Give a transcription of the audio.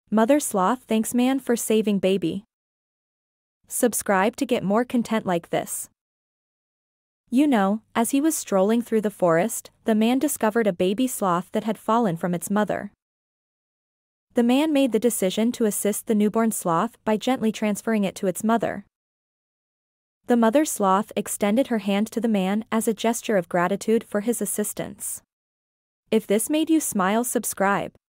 Mother Sloth thanks man for saving baby. Subscribe to get more content like this. You know, as he was strolling through the forest, the man discovered a baby sloth that had fallen from its mother. The man made the decision to assist the newborn sloth by gently transferring it to its mother. The mother sloth extended her hand to the man as a gesture of gratitude for his assistance. If this made you smile, subscribe.